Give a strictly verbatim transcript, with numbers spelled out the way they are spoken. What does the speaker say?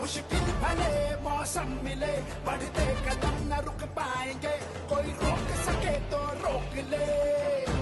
मुश्किल भले मौसम मिले, बढ़ते कदम न रुक पाएंगे, कोई रोक सके तो रोक ले।